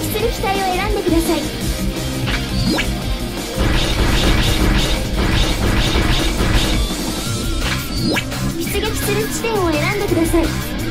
する機体を選んでください。出撃する地点を選んでください。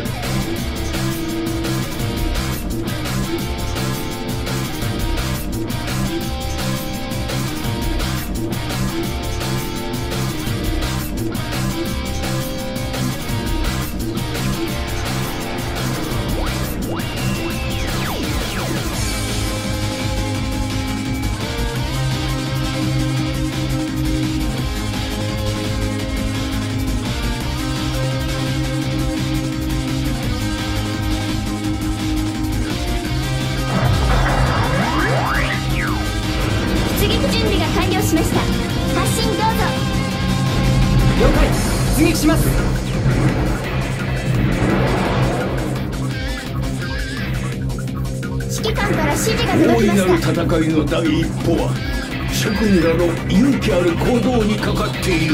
戦いの第一歩は諸君らの勇気ある行動にかかっている。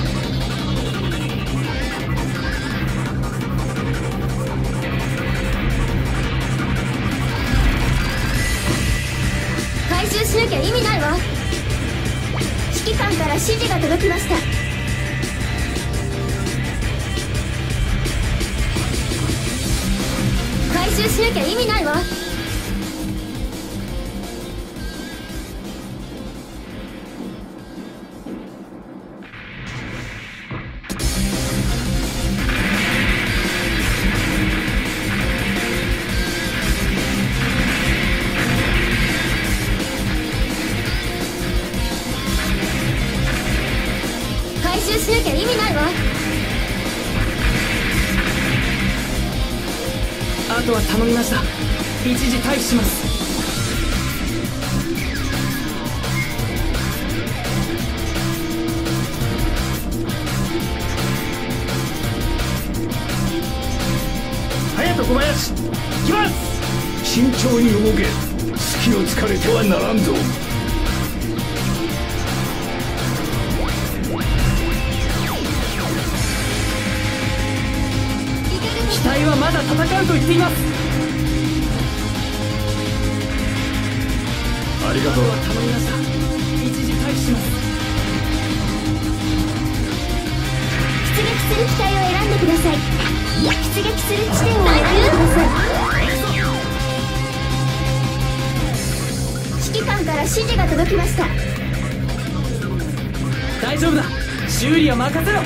回収しなきゃ意味ないわ。指揮官から指示が届きました。回収しなきゃ意味ないわ。 あとは頼みました。一時退避します。 隼人小林、行きます。慎重に動け。隙を突かれてはならんぞ。 機体はまだ戦うと言っています。 ありがとう。 頼みました。一時退避します。 出撃する機体を選んでください。出撃する地点を選んでください。指揮官から指示が届きました。 大丈夫だ。修理は任せろ。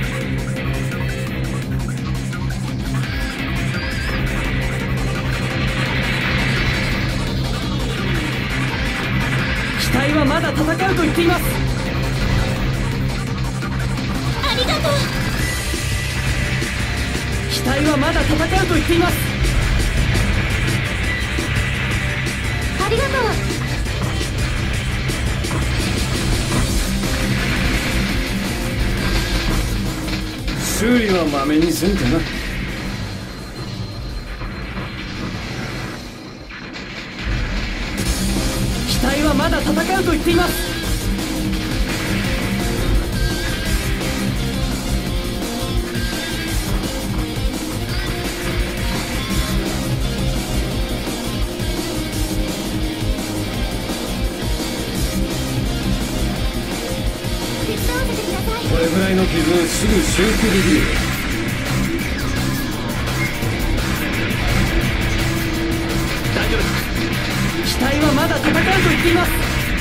機体はまだ戦うと言っています。 ありがとう。 機体はまだ戦うと言っています。 ありがとう。 修理はまめにせんとな。 機体はまだ戦うと言っています。 これぐらいの傷すぐ修復できる。 大丈夫だ。機体はまだ戦うと言っています。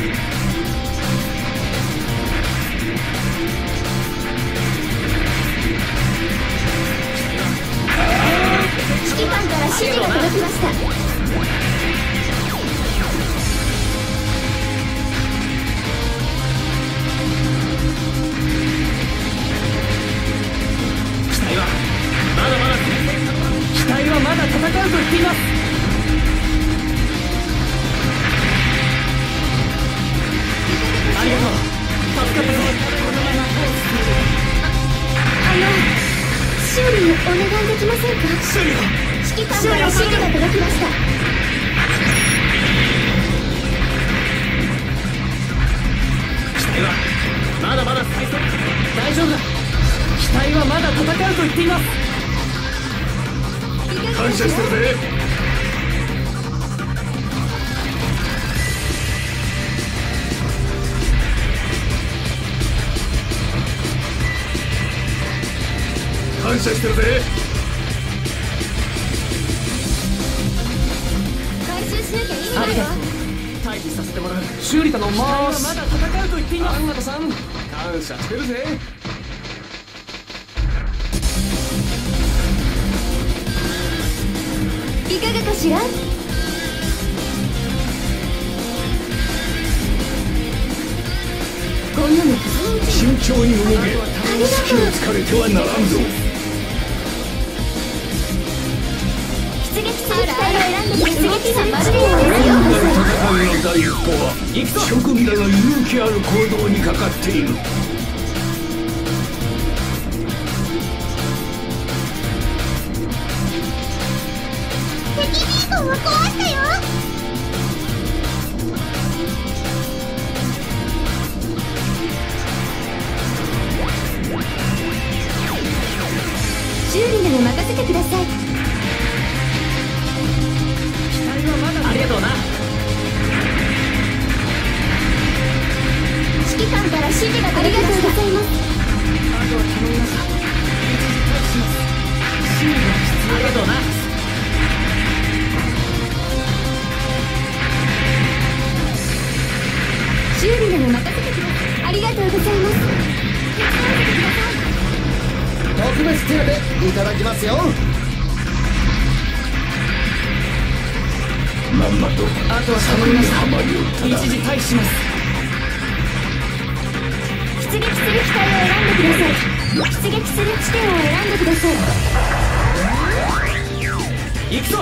指揮官から指示が届きました。 機体はまだ戦うと言っています。ありがとう。助かったぞ。 修理をお願いできませんか。 修理を。 指揮官から指示が届きました。 機体はまだまだ再生。大丈夫だ。機体はまだ戦うと言っています。 感謝してるぜ。 感謝してるぜ。 回収しなきゃ意味ありがないわ。 とう。待機させてもらう。修理頼みます。まだ戦うと言っています。安形さん、感謝してるぜ。 いかがかしら。こんなの慎重に動け。隙を突かれてはならんぞ。 出撃する機体を選んでください。出撃がまるで今ですよ。 回の戦いの第一歩は諸君らの勇気ある行動にかかっている。 敵ビーコンを壊したよ。修理なら任せてください。 ありがとうな。 指揮官から指示が届きました。ありがとうございます。 あとは頼みました。一時退避します。修理が必要。ありがとうな。 修理なら任せてください。ありがとうございます。 特別手当いただきますよ。 まんまとあとは頼みました。 はまりをただ一時退避します。 出撃する機体を選んでください。出撃する地点を選んでください。 行くぞ。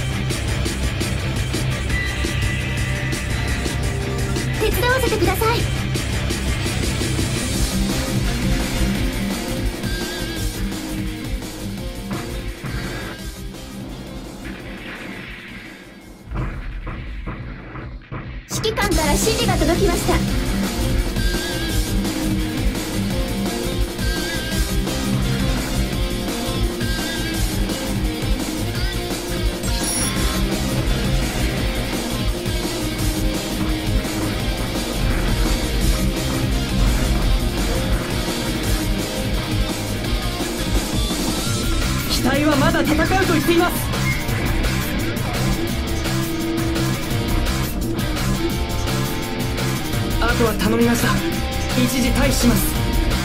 手伝わせてください。指揮官から指示が届きました。 機体はまだ戦うと言っています。あとは頼みました。一時退避します。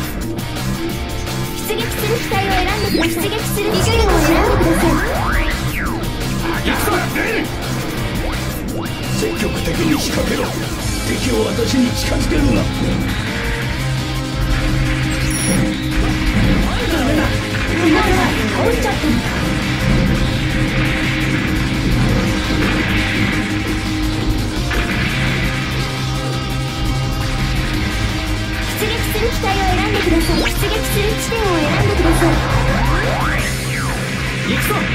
出撃する機体を選んでください。出撃する地点を選んでください。 行くぞ。 積極的に仕掛けろ。敵を私に近づけるな。 倒しちゃったの。出撃する機体を選んでください。出撃する地点を選んでください。 行くぞ。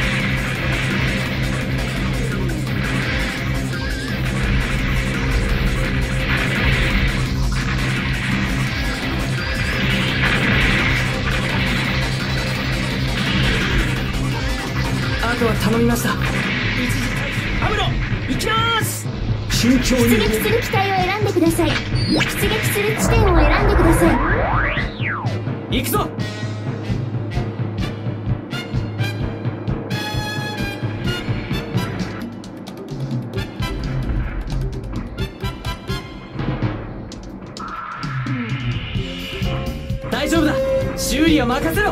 あとは頼みました。一時退避。アムロ、行きます。 慎重に出撃する機体を選んでください。出撃する地点を選んでください。 行くぞ。大丈夫だ。修理は任せろ。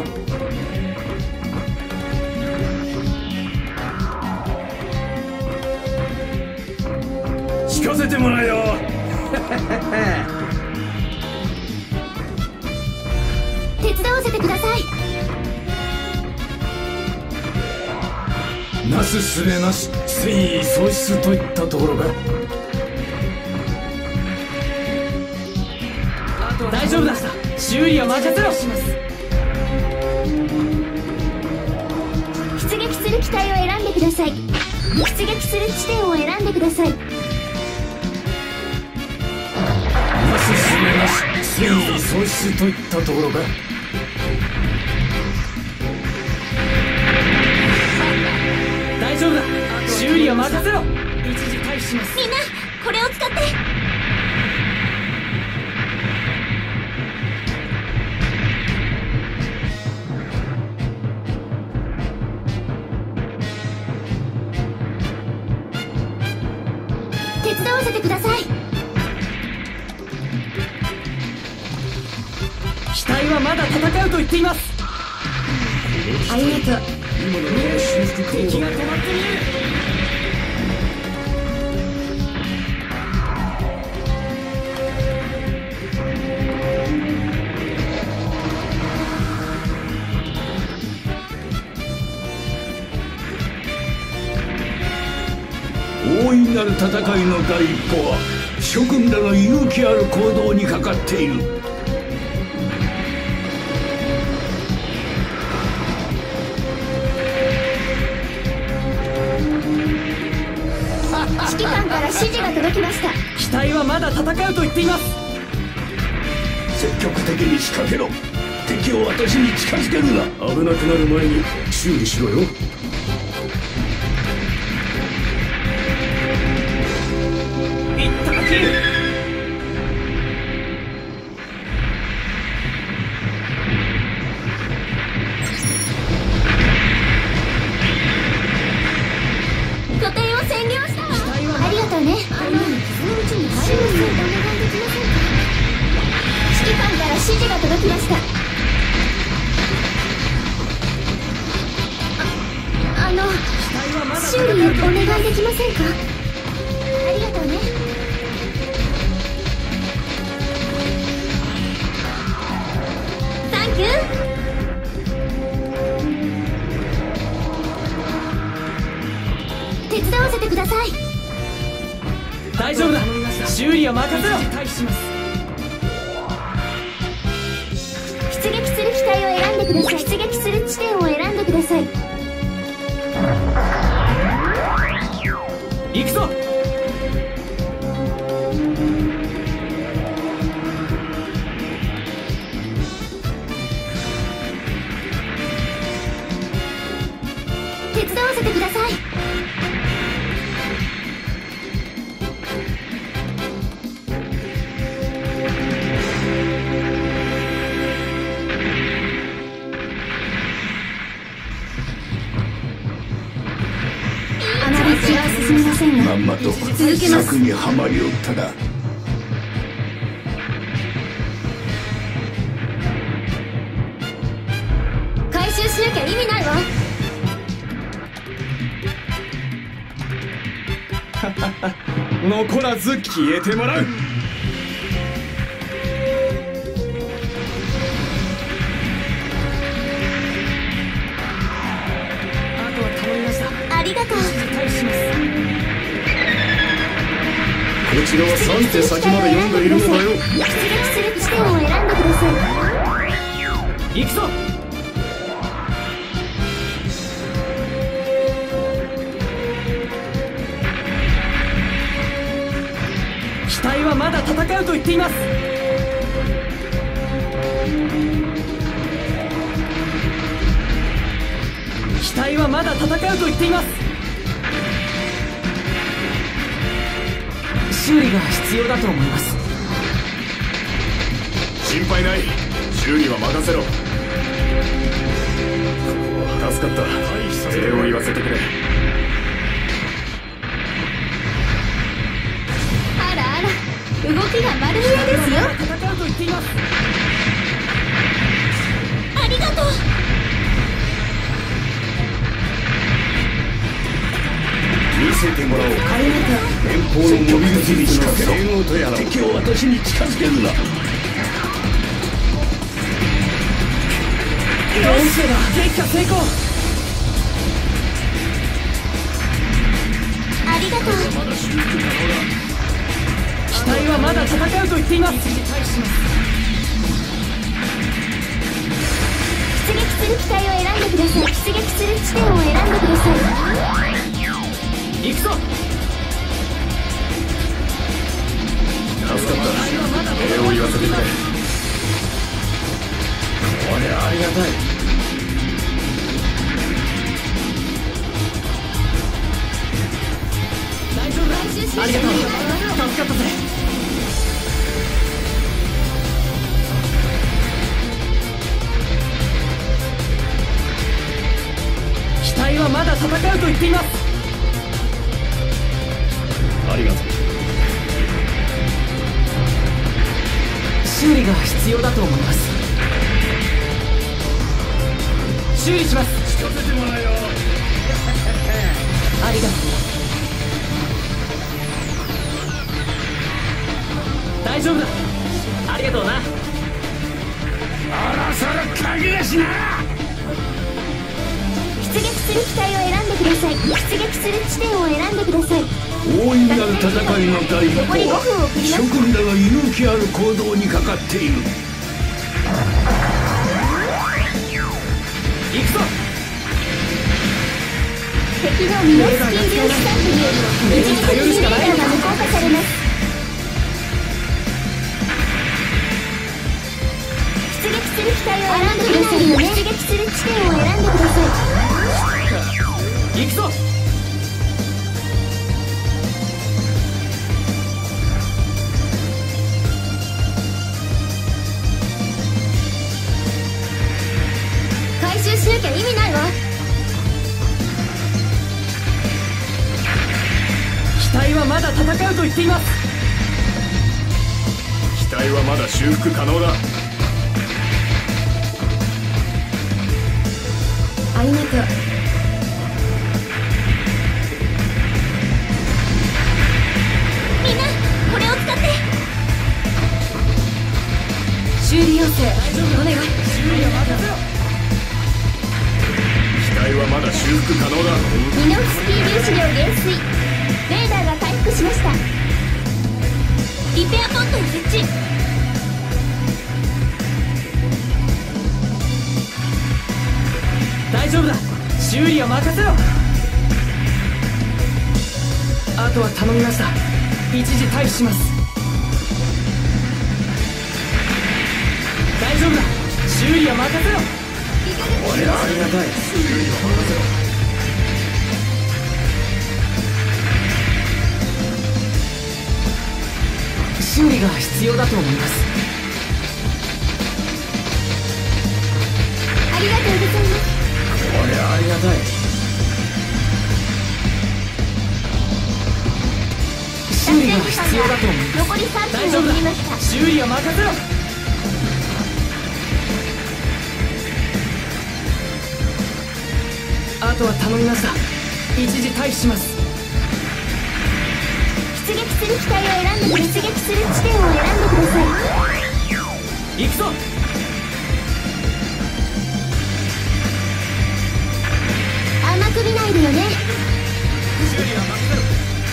聞かせてもらえよ。 手伝わせてください。 なすすべなし、戦意喪失といったところか。 大丈夫だ。修理は任せろ。 出撃する機体を選んでください。出撃する地点を選んでください。 なすすべなし、戦意喪失といったところか。 大丈夫だ。修理は任せろ。一時退避します。 みんなこれを使って。 手伝わせてください。 機体はまだ戦うと言っています。 ありがとう。 今なら修復可能敵がだ。 止まって見える。 大いなる戦いの第一歩は諸君らの勇気ある行動にかかっている。 指揮官から指示が届きました。 機体はまだ戦うと言っています。 積極的に仕掛けろ。敵を私に近づけるな。危なくなる前に修理しろよ。 いっただけ。 拠点を占領したわ。ありがとうね。あんなに傷のうちに入るのお願いできませんか。指揮官から指示が届きました。修理お願いできませんか。ありがとうね。サンキュー。手伝わせてください。 大丈夫だ。修理は任せろ。 出撃する機体を選んでください。出撃する地点を選んでください。 行くぞ。 手伝わせてください。あまり気は進みませんが、 まんまと続けます。 策にはまりおったな。 回収しなきゃ意味ないわ。 残らず消えてもらう。あとは頼みました。 ありがとう。 対します。 こちらは3手先まで読んでいるのだよ。 出撃する地点を選んでください。 行くぞ。機体はまだ戦うと言っています。機体はまだ戦うと言っています。修理が必要だと思います。 心配ない。修理は任せろ。助かった。礼を言わせてくれ。 あらあら、動きが丸見えですよ。 戦うと言っています。 ありがとう。 見せてもらおう。連邦のモビルスに仕掛けろ。敵を私に近づけるな。 よし、撃破成功。 ありがとう。 機体はまだ戦うと言っています。 出撃する機体を選んでください。出撃する地点を選んでください。 行くぞ。 助かった。礼を言わせてくれ。これありがたい。 大丈夫だ。ありがとう。助かったぜ。機体はまだ戦うと言っています。 ありがとう。 必要だと思います。修理します。 聞かせてもらえよ。 ありがとう。大丈夫だ。ありがとうな。 あらそら鍵がしな。 出撃する機体を選んでください。出撃する地点を選んでください。 大いなる戦いの第一歩残り5分を切ります。 諸君らが勇気ある行動にかかっている。 行くぞ。 敵のミノスキー粒子散布により一時的にレーダーが無効化されます。出撃する機体を選んでくださいよね。出撃する地点を選んでください。 行くぞ。 回収しなきゃ意味ないわ。 機体はまだ戦うと言っています。 機体はまだ修復可能だ。 ありがとう。みんなこれを使って。修理要請お願い。 修理は任せろ。 機体はまだ修復可能だ。 ミノフスキー粒子量減衰。レーダーが回復しました。リペアポットを設置。 大丈夫だ。修理は任せろ。あとは頼みました。一時退避します。大丈夫だ。修理は任せろ。 これはありがたい。修理は任せろ。 修理が必要だと思います。 ありがとうございます。 これはありがたい。 修理が必要だと思います。 残り3 大丈夫分を切りました。 だ。修理は任せろ。あとは頼みました。一時退避します。 出撃する機体を選んで出撃する地点を選んでください。 行くぞ。 甘く見ないでよね。 修理は任せろ。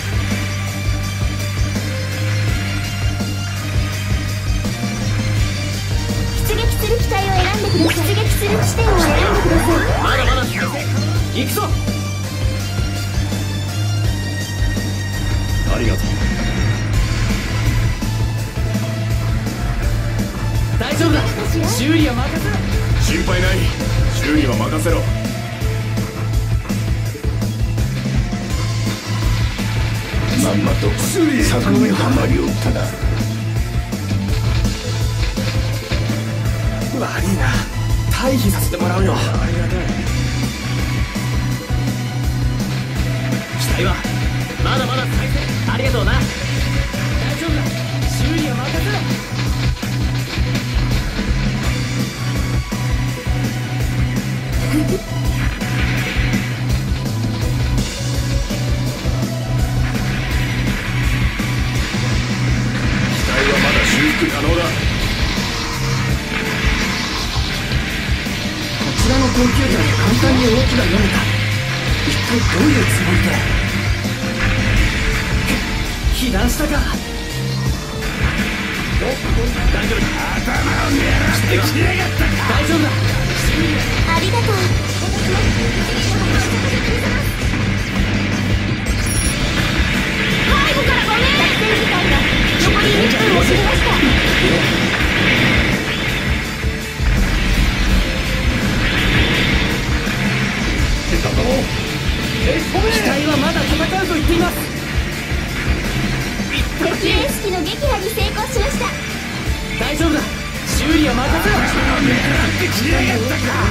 出撃する機体を選んでください。出撃する地点を選んでください。 まだまだ行くぞ。 ありがとう。 大丈夫だ。修理は任せろ。 心配ない。修理は任せろ。まんまと策にはまりおったな。 悪いな。退避させてもらうよ。 ありがたい。 機体はまだまだ再生。ありがとうな。大丈夫だ。修理は任せろ。 機体はまだ修復可能だ。 こちらのコンピューターで簡単に動きが読めた。一体どういうつもりで。被弾したか。 大丈夫だ。頭を狙ってきやがったか。 大丈夫だ。 ありがとう。背後からごめん。作戦時間が残り1分を過ぎました。 機体はまだ戦うと言っています。 敵レース機の撃破に成功しました。 大丈夫だ。修理は任せろ。 狙ってきやがったか。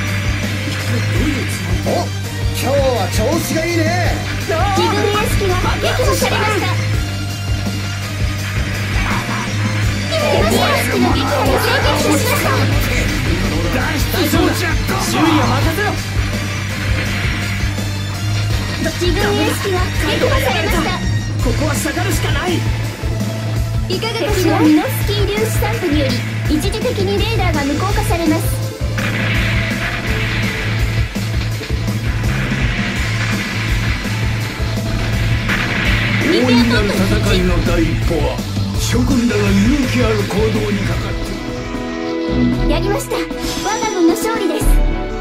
お、今日は調子がいいね。 自分レース機が撃破されました。敵レース機の撃破に脱装着修理は任せろ。 自分の意識が撃破されました。 ここは下がるしかない。 いかがかしら。ミノフスキー粒子散布により一時的にレーダーが無効化されます。 大いなる戦いの第一歩は諸君らの勇気ある行動にかかっている。 やりました。我が軍の勝利です。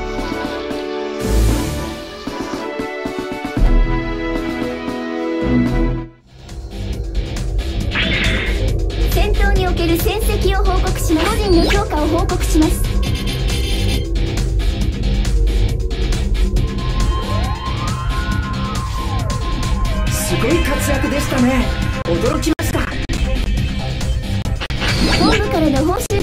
戦闘における戦績を報告します。個人の評価を報告します。 すごい活躍でしたね。驚きました。 本部からの報酬